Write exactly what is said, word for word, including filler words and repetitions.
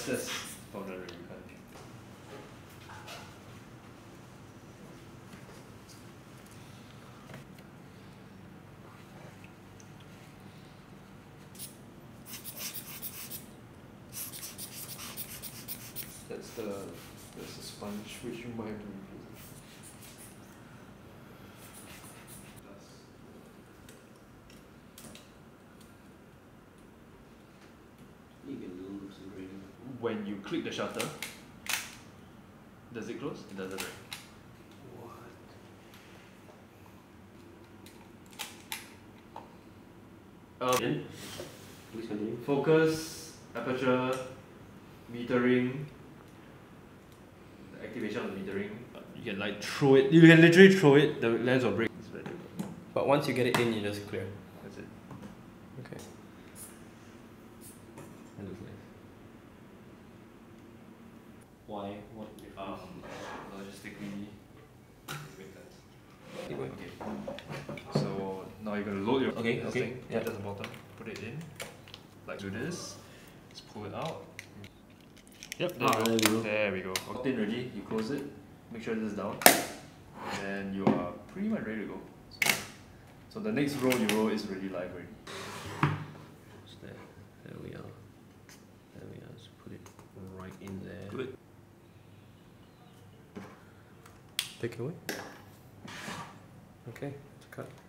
that's that's from the review card. That's the that's the sponge which you might have to remove. You can lose some grading. When you click the shutter, does it close? It doesn't, right? What? Um, Then, please continue. focus, aperture, metering, the activation of the metering. You can like throw it, you can literally throw it, the lens will break. It's very difficult. But once you get it in, you just clear. That's it. Okay. That looks nice. Why? What? Um, logistically, it makes sense. Keep going. Okay. So now you're gonna load your Okay, this okay, thing, yeah. at the bottom, put it in, like do this, just pull it out. Yep, there, Ah, you go. there we go. There we go. Locked in ready, you close it, make sure this is down, and you are pretty much ready to go. So, so the next roll you roll is really live already. What's that? There we are. There we are. Let's put it right in there. Do it. Take it away. Okay, it's cut.